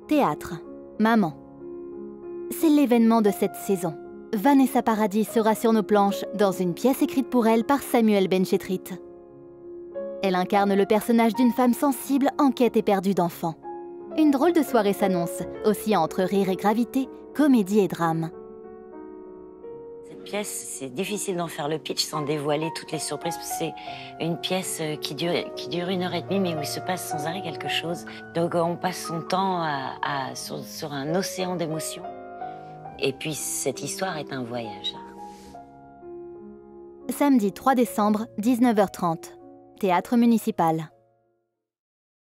Théâtre, Maman. C'est l'événement de cette saison. Vanessa Paradis sera sur nos planches dans une pièce écrite pour elle par Samuel Benchetrit. Elle incarne le personnage d'une femme sensible en quête éperdue d'enfants. Une drôle de soirée s'annonce, aussi entre rire et gravité, comédie et drame. Cette pièce, c'est difficile d'en faire le pitch sans dévoiler toutes les surprises. C'est une pièce qui dure 1h30, mais où il se passe sans arrêt quelque chose. Donc on passe son temps sur un océan d'émotions. Et puis cette histoire est un voyage. Samedi 3 décembre, 19h30. Théâtre municipal.